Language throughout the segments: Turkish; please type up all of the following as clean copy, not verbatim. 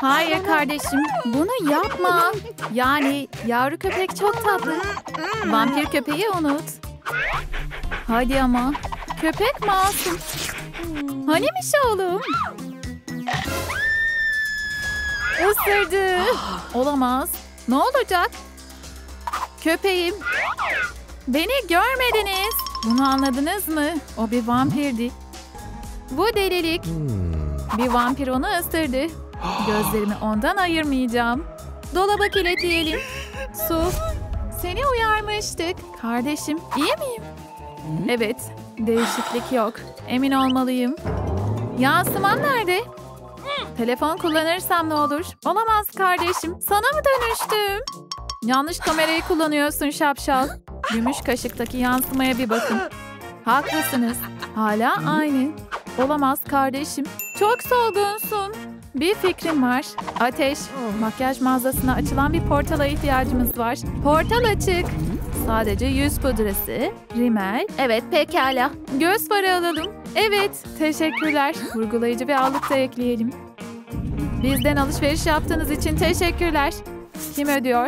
Hayır kardeşim, bunu yapma. Yani yavru köpek çok tatlı. Vampir köpeği unut. Hadi ama. Köpek masum. Hanimiş oğlum? Isırdı. Olamaz. Ne olacak? Köpeğim. Beni görmediniz. Bunu anladınız mı? O bir vampirdi. Bu delilik. Bir vampir onu ısırdı. Gözlerimi ondan ayırmayacağım. Dolaba kilitleyelim. Su. Seni uyarmıştık. Kardeşim, iyi miyim? Evet. Değişiklik yok. Emin olmalıyım. Yansıman nerede? Telefon kullanırsam ne olur? Olamaz kardeşim. Sana mı dönüştüm? Yanlış kamerayı kullanıyorsun şapşal. Gümüş kaşıktaki yansımaya bir bakın. Haklısınız. Hala aynı. Olamaz kardeşim. Çok solgunsun. Bir fikrim var. Ateş. Makyaj mağazasına açılan bir portala ihtiyacımız var. Portal açık. Sadece yüz pudrası, rimel. Evet pekala. Göz farı alalım. Evet teşekkürler. Vurgulayıcı bir allık da ekleyelim. Bizden alışveriş yaptığınız için teşekkürler. Kim ödüyor?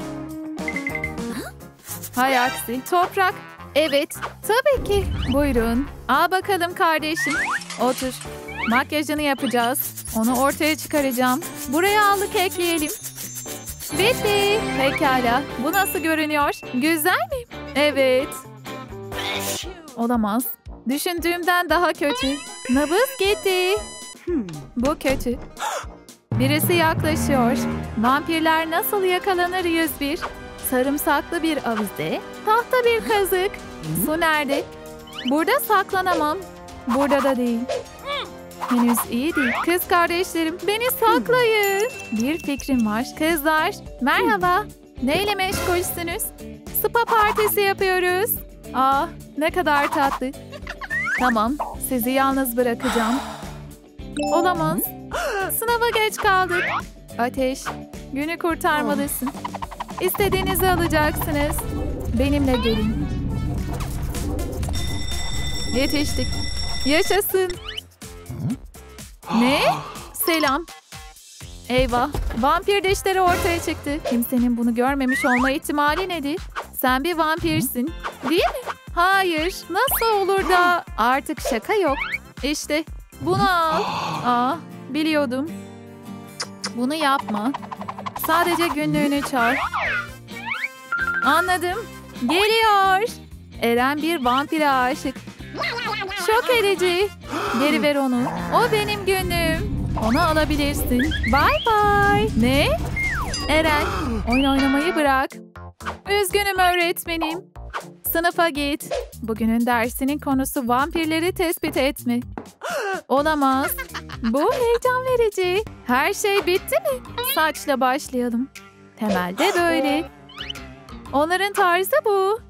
Hay aksi. Toprak. Evet tabii ki. Buyurun. Al bakalım kardeşim. Otur. Makyajını yapacağız. Onu ortaya çıkaracağım. Buraya allık ekleyelim. Bitti. Pekala. Bu nasıl görünüyor? Güzel mi? Evet. Olamaz. Düşündüğümden daha kötü. Nabız gitti. Bu kötü. Birisi yaklaşıyor. Vampirler nasıl yakalanır 101. Sarımsaklı bir avize. Tahta bir kazık. Su nerede? Burada saklanamam. Burada da değil. Henüz iyi değil. Kız kardeşlerim beni saklayın. Bir fikrim var. Kızlar merhaba. Neyle meşgulsünüz? Spa partisi yapıyoruz. Ah ne kadar tatlı. Tamam sizi yalnız bırakacağım. Olamaz. Sınava geç kaldık. Ateş günü kurtarmalısın. İstediğinizi alacaksınız. Benimle gelin. Yetiştik. Yaşasın. Ne? Selam. Eyvah. Vampir dişleri ortaya çıktı. Kimsenin bunu görmemiş olma ihtimali nedir? Sen bir vampirsin. Değil mi? Hayır. Nasıl olur da? Artık şaka yok. İşte bunu al. Aa, biliyordum. Bunu yapma. Sadece günlüğünü çal. Anladım. Geliyor. Eren bir vampire aşık. Şok edici. Geri ver onu. O benim günlüğüm. Onu alabilirsin. Bye bye. Ne? Eren, oyun oynamayı bırak. Üzgünüm öğretmenim. Sınıfa git. Bugünün dersinin konusu vampirleri tespit etme. Olamaz. Bu heyecan verici. Her şey bitti mi? Saçla başlayalım. Temelde böyle. Onların tarzı bu.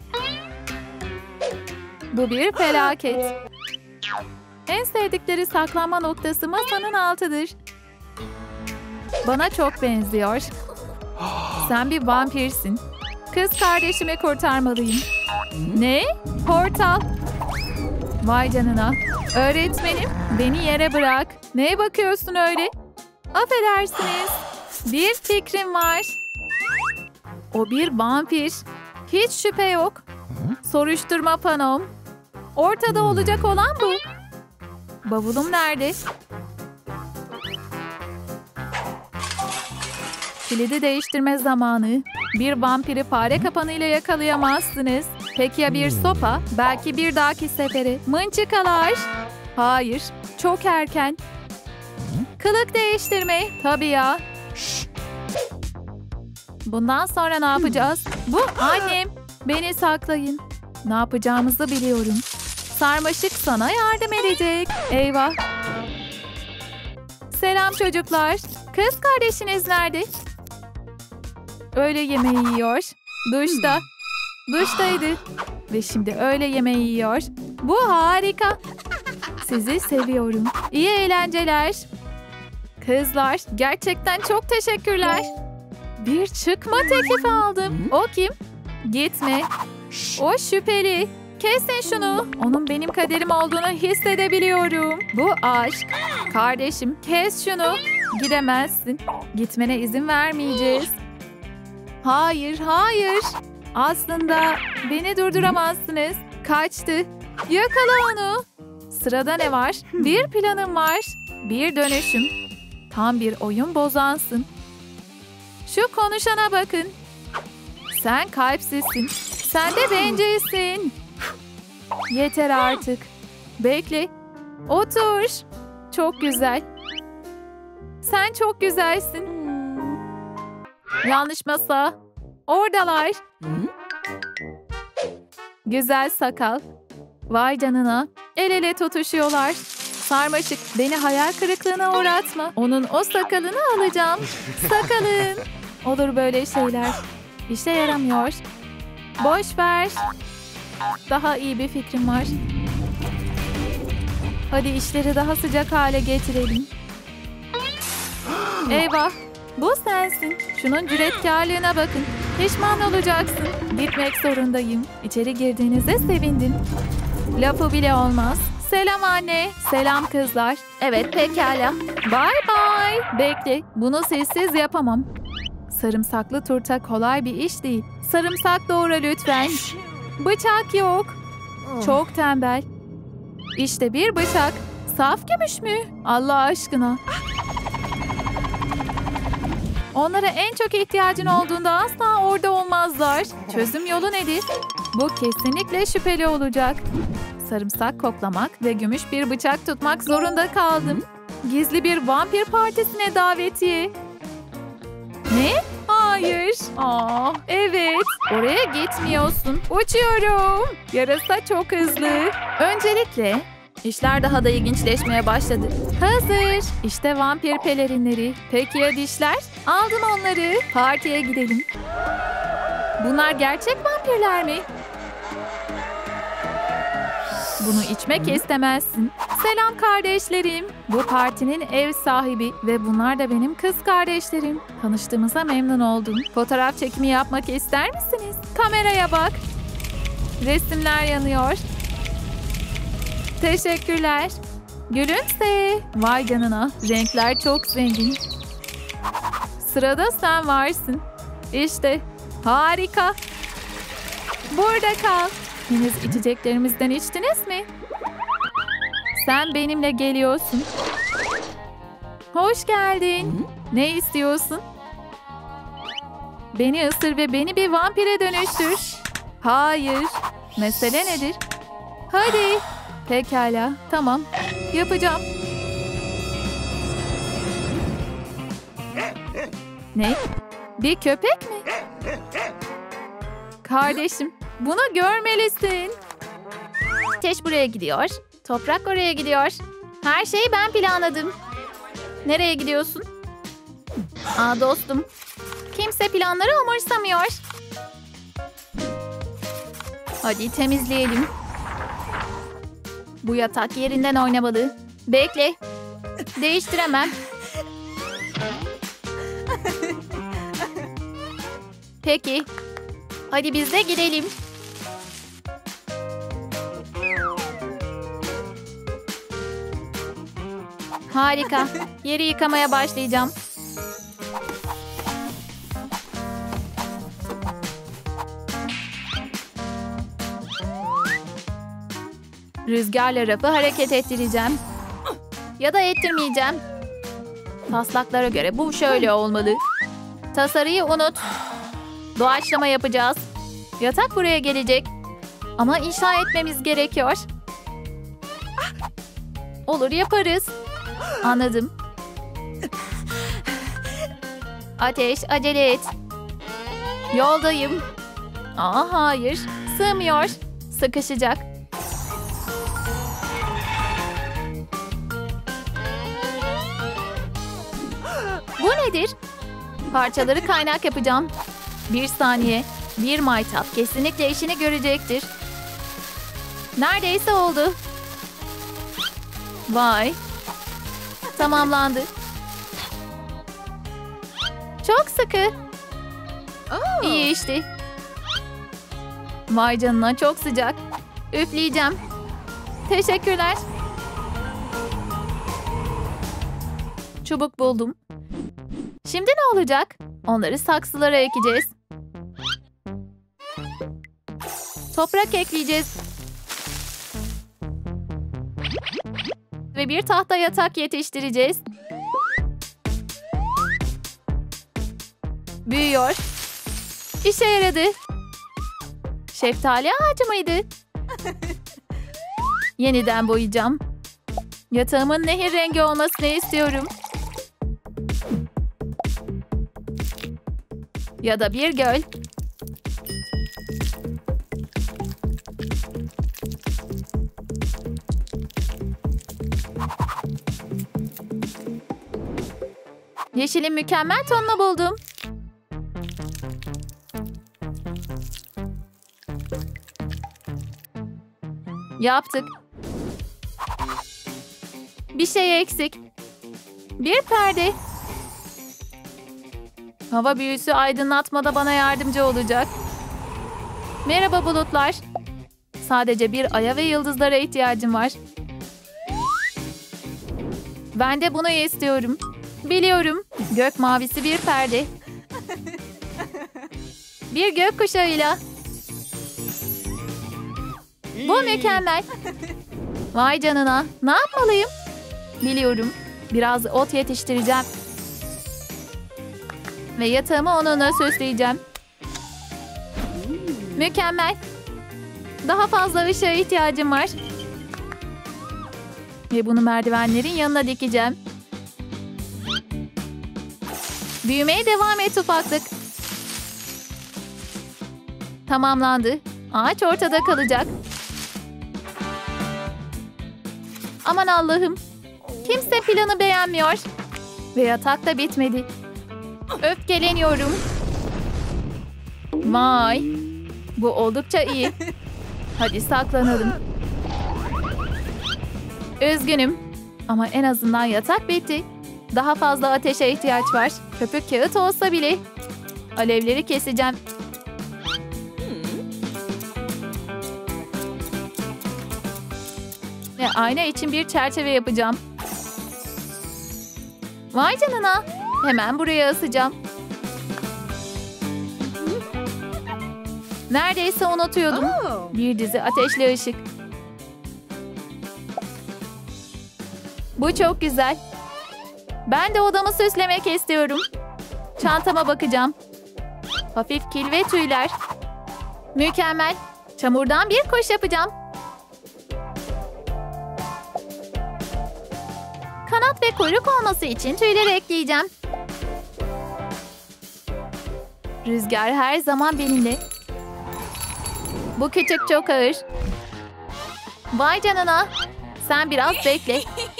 Bu bir felaket. En sevdikleri saklanma noktası masanın altıdır. Bana çok benziyor. Sen bir vampirsin. Kız kardeşimi kurtarmalıyım. Ne? Portal. Vay canına. Öğretmenim beni yere bırak. Neye bakıyorsun öyle? Affedersiniz. Bir fikrim var. O bir vampir. Hiç şüphe yok. Soruşturma panom. Ortada olacak olan bu. Bavulum nerede? Kilidi değiştirme zamanı. Bir vampiri fare kapanıyla yakalayamazsınız. Peki ya bir sopa? Belki bir dahaki sefere. Mınçıkalar. Hayır, çok erken. Kılık değiştirme. Tabii ya. Bundan sonra ne yapacağız? Bu annem. Beni saklayın. Ne yapacağımızı biliyorum. Sarmaşık sana yardım edecek. Eyvah. Selam çocuklar. Kız kardeşiniz nerede? Öğle yemeği yiyor. Duşta. Duştaydı. Ve şimdi öğle yemeği yiyor. Bu harika. Sizi seviyorum. İyi eğlenceler. Kızlar gerçekten çok teşekkürler. Bir çıkma teklifi aldım. O kim? Gitme. O şüpheli. Kesin şunu. Onun benim kaderim olduğunu hissedebiliyorum. Bu aşk. Kardeşim kes şunu. Gidemezsin. Gitmene izin vermeyeceğiz. Hayır, hayır. Aslında beni durduramazsınız. Kaçtı. Yakala onu. Sırada ne var? Bir planım var. Bir dönüşüm. Tam bir oyun bozansın. Şu konuşana bakın. Sen kalpsizsin. Sen de bencilsin. Yeter artık. Bekle. Otur. Çok güzel. Sen çok güzelsin. Yanlış masa. Oradalar. Güzel sakal. Vay canına. El ele tutuşuyorlar. Sarmaşık, beni hayal kırıklığına uğratma. Onun o sakalını alacağım. Sakalın. Olur böyle şeyler. İşe yaramıyor. Boş ver. Daha iyi bir fikrim var. Hadi işleri daha sıcak hale getirelim. Eyvah. Bu sensin. Şunun cüretkarlığına bakın. Pişman olacaksın. Gitmek zorundayım. İçeri girdiğinizde sevindim. Lafı bile olmaz. Selam anne. Selam kızlar. Evet pekala. Bye bye. Bekle. Bunu sessiz yapamam. Sarımsaklı turta kolay bir iş değil. Sarımsak doğra lütfen. Bıçak yok. Çok tembel. İşte bir bıçak. Saf gümüş mü? Allah aşkına. Onlara en çok ihtiyacın olduğunda asla orada olmazlar. Çözüm yolu nedir? Bu kesinlikle şüpheli olacak. Sarımsak koklamak ve gümüş bir bıçak tutmak zorunda kaldım. Gizli bir vampir partisine davetiye. Ne? Hayır. Evet. Oraya gitmiyorsun. Uçuyorum. Yarasa çok hızlı. Öncelikle işler daha da ilginçleşmeye başladı. Hazır. İşte vampir pelerinleri. Peki ya dişler? Aldım onları. Partiye gidelim. Bunlar gerçek vampirler mi? Bunu içmek istemezsin. Selam kardeşlerim. Bu partinin ev sahibi ve bunlar da benim kız kardeşlerim. Tanıştığımıza memnun oldum. Fotoğraf çekimi yapmak ister misiniz? Kameraya bak. Resimler yanıyor. Teşekkürler. Gülümse. Vay canına. Renkler çok zengin. Sırada sen varsın. İşte. Harika. Burada kal. Henüz içeceklerimizden içtiniz mi? Sen benimle geliyorsun. Hoş geldin. Ne istiyorsun? Beni ısır ve beni bir vampire dönüştür. Hayır. Mesele nedir? Hadi. Pekala. Tamam. Yapacağım. Ne? Bir köpek mi? Kardeşim, bunu görmelisin. Ateş buraya gidiyor. Toprak oraya gidiyor. Her şeyi ben planladım. Nereye gidiyorsun? Dostum. Kimse planları umursamıyor. Hadi temizleyelim. Bu yatak yerinden oynamalı. Bekle. Değiştiremem. Peki. Hadi biz de gidelim. Harika. Yeri yıkamaya başlayacağım. Rüzgarla rafı hareket ettireceğim. Ya da ettirmeyeceğim. Taslaklara göre bu şöyle olmalı. Tasarıyı unut. Doğaçlama yapacağız. Yatak buraya gelecek. Ama inşa etmemiz gerekiyor. Olur yaparız. Anladım. Ateş, acele et. Yoldayım. Hayır. Sığmıyor. Sıkışacak. Bu nedir? Parçaları kaynak yapacağım. Bir saniye. Bir maytap kesinlikle işini görecektir. Neredeyse oldu. Vay. Tamamlandı. Çok sıkı. İyi işte. Vay canına çok sıcak. Üfleyeceğim. Teşekkürler. Çubuk buldum. Şimdi ne olacak? Onları saksılara ekeceğiz. Toprak ekleyeceğiz. Ve bir tahta yatak yetiştireceğiz. Büyüyor. İşe yaradı. Şeftali ağacı mıydı? Yeniden boyayacağım. Yatağımın nehir rengi olmasını istiyorum. Ya da bir göl. Yeşilin mükemmel tonunu buldum. Yaptık. Bir şey eksik. Bir perde. Hava büyüsü aydınlatmada bana yardımcı olacak. Merhaba bulutlar. Sadece bir aya ve yıldızlara ihtiyacım var. Ben de bunu istiyorum. Biliyorum. Gök mavisi bir perde. Bir gökkuşağıyla. Bu mükemmel. Vay canına. Ne yapmalıyım? Biliyorum. Biraz ot yetiştireceğim. Ve yatağımı onunla süsleyeceğim. Mükemmel. Daha fazla ışığa ihtiyacım var. Ve bunu merdivenlerin yanına dikeceğim. Büyümeye devam et ufaklık. Tamamlandı. Ağaç ortada kalacak. Aman Allah'ım. Kimse planı beğenmiyor. Ve yatak da bitmedi. Öfkeleniyorum. Vay. Bu oldukça iyi. Hadi saklanalım. Üzgünüm. Ama en azından yatak bitti. Daha fazla ateşe ihtiyaç var. Köpük kağıt olsa bile. Alevleri keseceğim. Ve ayna için bir çerçeve yapacağım. Vay canına. Hemen buraya asacağım. Neredeyse unutuyordum. Bir dizi ateşli ışık. Bu çok güzel. Ben de odamı süslemek istiyorum. Çantama bakacağım. Hafif kil ve tüyler. Mükemmel. Çamurdan bir kuş yapacağım. Kanat ve kuyruk olması için tüyleri ekleyeceğim. Rüzgar her zaman benimle. Bu küçük çok ağır. Vay canına. Sen biraz bekle.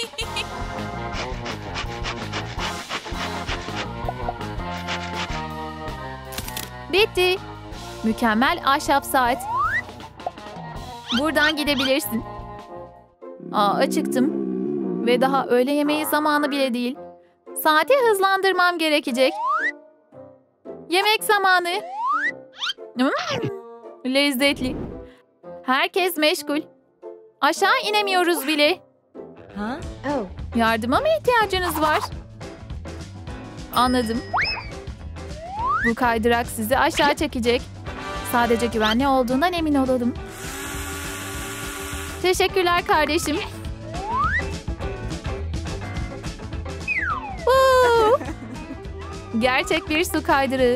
Bitti. Mükemmel ahşap saat. Buradan gidebilirsin. Acıktım. Ve daha öğle yemeği zamanı bile değil. Saati hızlandırmam gerekecek. Yemek zamanı. Lezzetli. Herkes meşgul. Aşağı inemiyoruz bile. Yardıma mı ihtiyacınız var? Anladım. Bu kaydırak sizi aşağı çekecek. Sadece güvenli olduğundan emin olalım. Teşekkürler kardeşim. Gerçek bir su kaydırağı.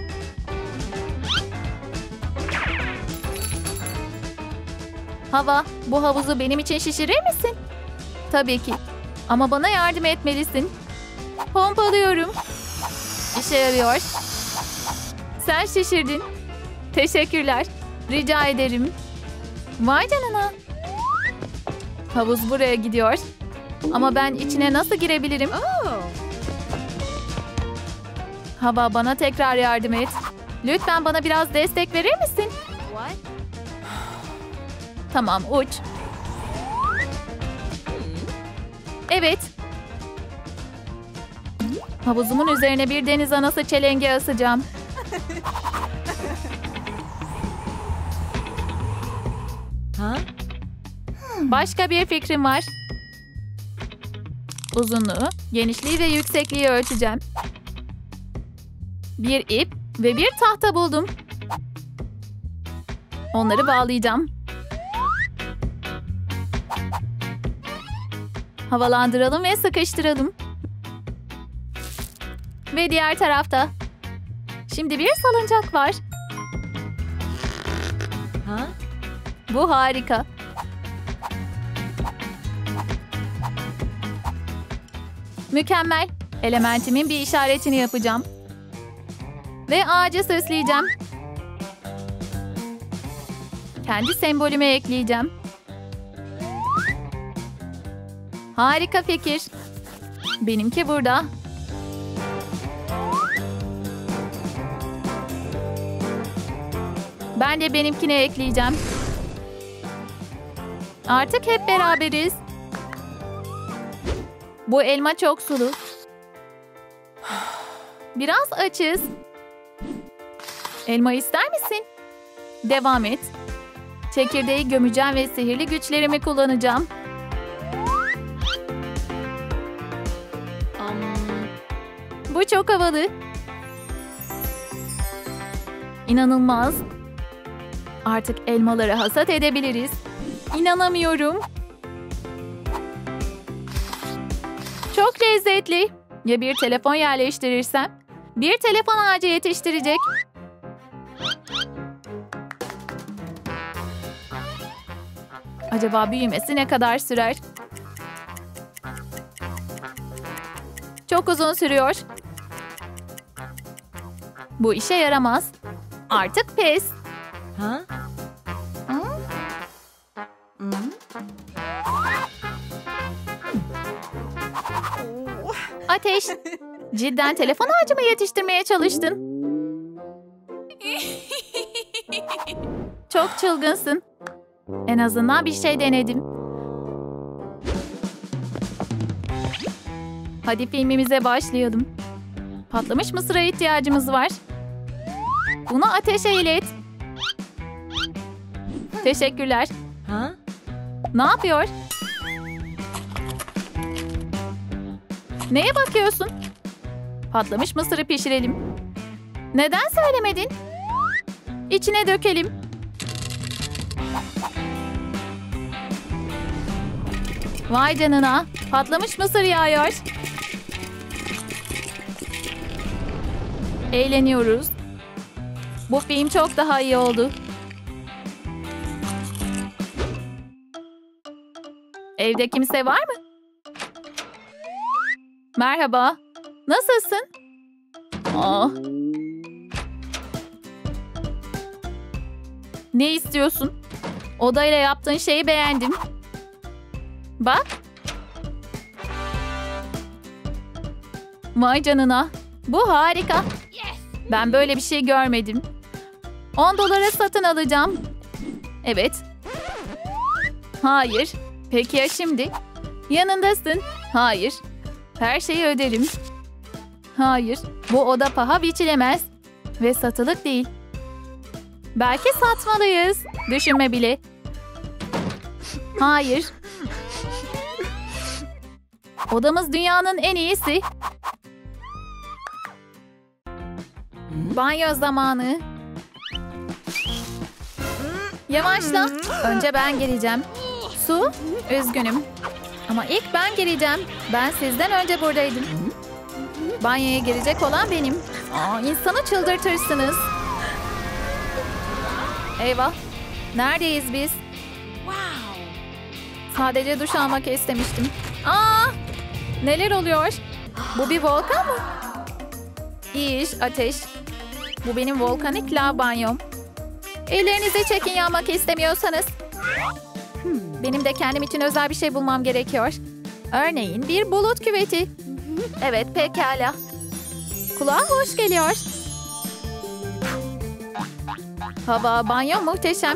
Hava, bu havuzu benim için şişirir misin? Tabii ki. Ama bana yardım etmelisin. Pompalıyorum. İşe yarıyor. Sen şişirdin. Teşekkürler. Rica ederim. Vay canına. Havuz buraya gidiyor. Ama ben içine nasıl girebilirim? Hava, bana tekrar yardım et. Lütfen bana biraz destek verir misin? Tamam, uç. Evet. Havuzumun üzerine bir deniz anası çelengi asacağım. Başka bir fikrim var. Uzunluğu, genişliği ve yüksekliği ölçeceğim. Bir ip ve bir tahta buldum. Onları bağlayacağım. Havalandıralım ve sıkıştıralım. Ve diğer tarafta. Şimdi bir salıncak var. Bu harika. Mükemmel. Elementimin bir işaretini yapacağım. Ve ağacı süsleyeceğim. Kendi sembolümü ekleyeceğim. Harika fikir. Benimki burada. Ben de benimkini ekleyeceğim. Artık hep beraberiz. Bu elma çok sulu. Biraz açız. Elma ister misin? Devam et. Çekirdeği gömeceğim ve sihirli güçlerimi kullanacağım. Bu çok havalı. İnanılmaz. Artık elmaları hasat edebiliriz. İnanamıyorum. Çok lezzetli. Ya bir telefon yerleştirirsem? Bir telefon ağacı yetiştirecek. Acaba büyümesi ne kadar sürer? Çok uzun sürüyor. Bu işe yaramaz. Artık pes. Ateş, cidden telefon ağacı mı yetiştirmeye çalıştın? Çok çılgınsın. En azından bir şey denedim. Hadi filmimize başlayalım. Patlamış mısıra ihtiyacımız var. Bunu ateşe ilet. Teşekkürler. Ne yapıyor? Neye bakıyorsun? Patlamış mısırı pişirelim. Neden söylemedin? İçine dökelim. Vay canına, patlamış mısır yağıyor. Eğleniyoruz. Bu film çok daha iyi oldu. Evde kimse var mı? Merhaba. Nasılsın? Ne istiyorsun? Odayla yaptığın şeyi beğendim. Bak. Vay canına. Bu harika. Ben böyle bir şey görmedim. 10 dolara satın alacağım. Evet. Hayır. Peki ya şimdi? Yanındasın. Hayır. Her şeyi öderim. Hayır. Bu oda paha biçilemez. Ve satılık değil. Belki satmalıyız. Düşünme bile. Hayır. Odamız dünyanın en iyisi. Banyo zamanı. Yavaşla. Önce ben gireceğim. Su, üzgünüm. Ama ilk ben gireceğim. Ben sizden önce buradaydım. Banyoya girecek olan benim. İnsanı çıldırtırsınız. Eyvah. Neredeyiz biz? Sadece duş almak istemiştim. Neler oluyor? Bu bir volkan mı? İyi iş, Ateş. Bu benim volkanik lav banyom. Ellerinizi çekin yanmak istemiyorsanız. Benim de kendim için özel bir şey bulmam gerekiyor. Örneğin bir bulut küveti. Evet, pekala. Kulağa hoş geliyor. Hava, banyo muhteşem.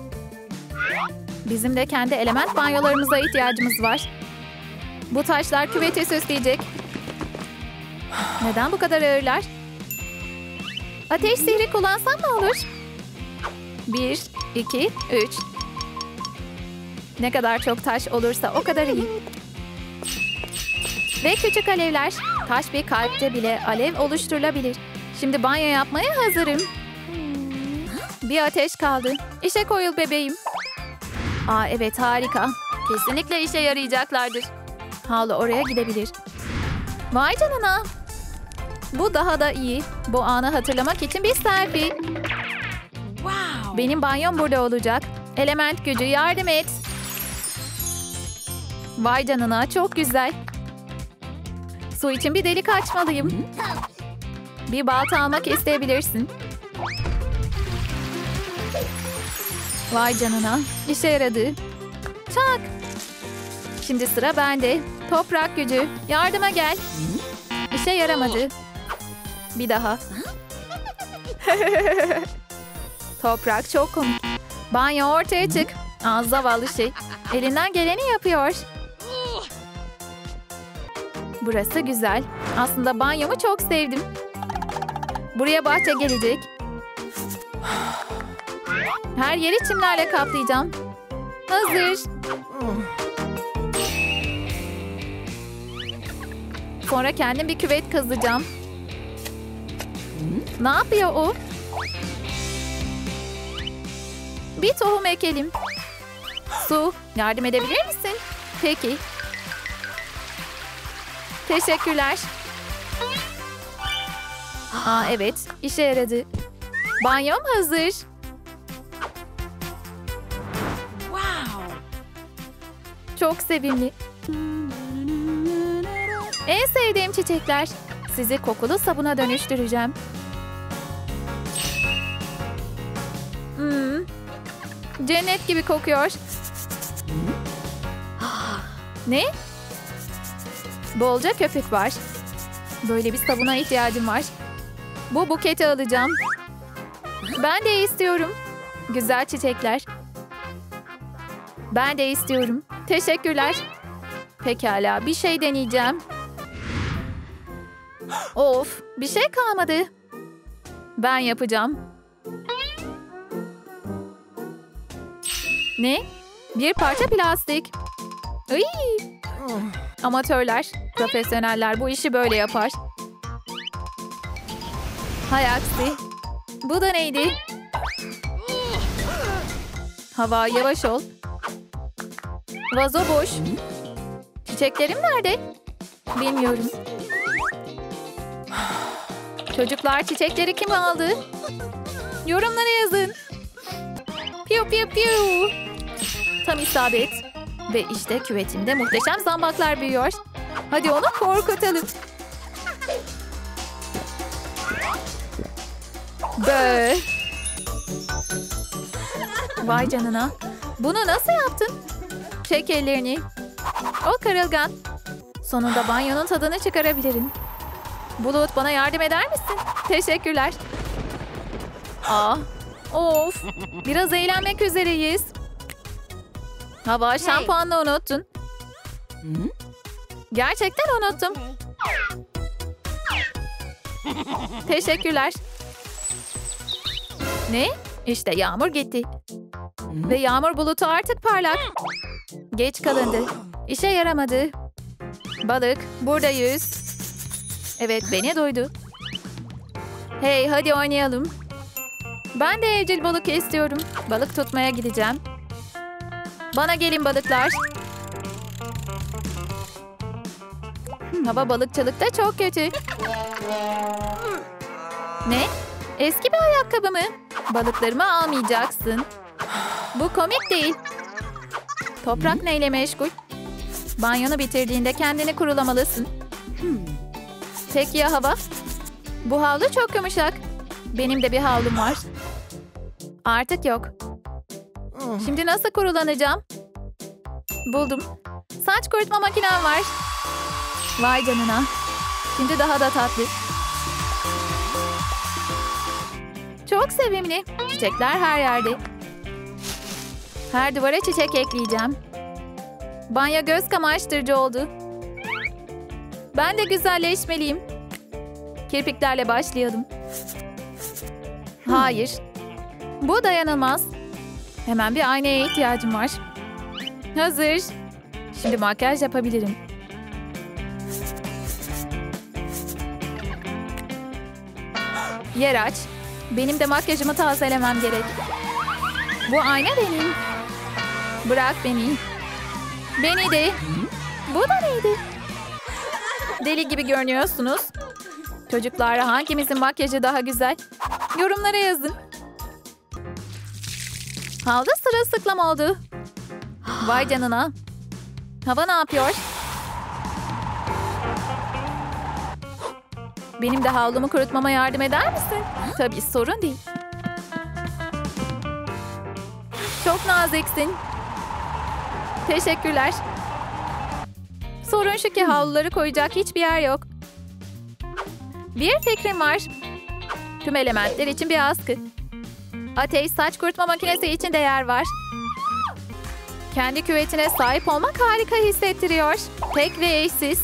Bizim de kendi element banyolarımıza ihtiyacımız var. Bu taşlar küveti süsleyecek. Neden bu kadar ağırlar? Ateş sihri kullansam ne olur? 1, 2, 3. Ne kadar çok taş olursa o kadar iyi. Ve küçük alevler. Taş bir kalpte bile alev oluşturulabilir. Şimdi banyo yapmaya hazırım. Bir ateş kaldı. İşe koyul bebeğim. Aa evet, harika. Kesinlikle işe yarayacaklardır. Havlu oraya gidebilir. Vay canına. Bu daha da iyi. Bu anı hatırlamak için bir selfie. Wow. Benim banyom burada olacak. Element gücü, yardım et. Vay canına, çok güzel. Su için bir delik açmalıyım. Bir balta almak isteyebilirsin. Vay canına, işe yaradı. Çak. Şimdi sıra bende. Toprak gücü, yardıma gel. İşe yaramadı. Bir daha. Toprak çok komik. Banyo ortaya çık. Aa, zavallı şey. Elinden geleni yapıyor. Burası güzel. Aslında banyomu çok sevdim. Buraya bahçe gelecek. Her yeri çimlerle kaplayacağım. Hazır. Sonra kendim bir küvet kazacağım. Ne yapıyor o? Bir tohum ekelim. Su, yardım edebilir misin? Peki. Teşekkürler. Aa evet, işe yaradı. Banyom hazır. Wow. Çok sevimli. En sevdiğim çiçekler. Sizi kokulu sabuna dönüştüreceğim. Cennet gibi kokuyor. Ne? Bolca köpük var. Böyle bir sabuna ihtiyacım var. Bu buketi alacağım. Ben de istiyorum. Güzel çiçekler. Ben de istiyorum. Teşekkürler. Pekala, bir şey deneyeceğim. Of, bir şey kalmadı. Ben yapacağım. Ne? Bir parça plastik. Iy! Amatörler, profesyoneller bu işi böyle yapar. Hay aksi. Bu da neydi? Hava, yavaş ol. Vazo boş. Çiçeklerim nerede? Bilmiyorum. Çocuklar, çiçekleri kim aldı? Yorumlara yazın. Piu piu piu. Tam isabet. Ve işte küvetimde muhteşem zambaklar büyüyor. Hadi onu korkutalım. Bö. Vay canına. Bunu nasıl yaptın? Çek ellerini. O kırılgan. Sonunda banyonun tadını çıkarabilirim. Bulut, bana yardım eder misin? Teşekkürler. Aa, of. Biraz eğlenmek üzereyiz. Hava, şampuanını unuttun. Gerçekten unuttum. Teşekkürler. Ne? İşte yağmur gitti. Ve yağmur bulutu artık parlak. Geç kalındı. İşe yaramadı. Balık, buradayız. Evet, beni duydu. Hey, hadi oynayalım. Ben de evcil balık istiyorum. Balık tutmaya gideceğim. Bana gelin balıklar. Hava balıkçılıkta çok kötü. Ne? Eski bir ayakkabı mı? Balıklarımı almayacaksın. Bu komik değil. Toprak neyle meşgul? Banyonu bitirdiğinde kendini kurulamalısın. Peki ya hava? Bu havlu çok yumuşak. Benim de bir havlum var. Artık yok. Şimdi nasıl kurulanacağım? Buldum. Saç kurutma makinem var. Vay canına. Şimdi daha da tatlı. Çok sevimli. Çiçekler her yerde. Her duvara çiçek ekleyeceğim. Banyo göz kamaştırıcı oldu. Ben de güzelleşmeliyim. Kirpiklerle başlayalım. Hayır. Bu dayanılmaz. Hemen bir aynaya ihtiyacım var. Hazır. Şimdi makyaj yapabilirim. Yer aç. Benim de makyajımı tazelemem gerek. Bu ayna benim. Bırak beni. Beni de. Bu da neydi? Deli gibi görünüyorsunuz. Çocuklar, hangimizin makyajı daha güzel? Yorumlara yazın. Havlu sırılsıklam oldu. Vay canına. Hava ne yapıyor? Benim de havlumu kurutmama yardım eder misin? Tabii, sorun değil. Çok naziksin. Teşekkürler. Sorun şu ki havluları koyacak hiçbir yer yok. Bir fikrim var. Tüm elementler için bir askı. Ateş saç kurutma makinesi için de yer var. Kendi küvetine sahip olmak harika hissettiriyor. Tek ve eşsiz.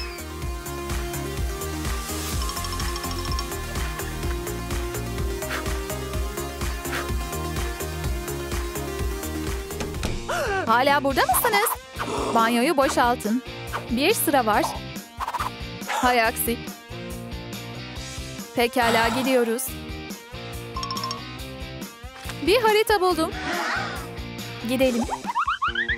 Hala burada mısınız? Banyoyu boşaltın. Bir sıra var. Hay aksi. Pekala, gidiyoruz. Bir harita buldum. Gidelim.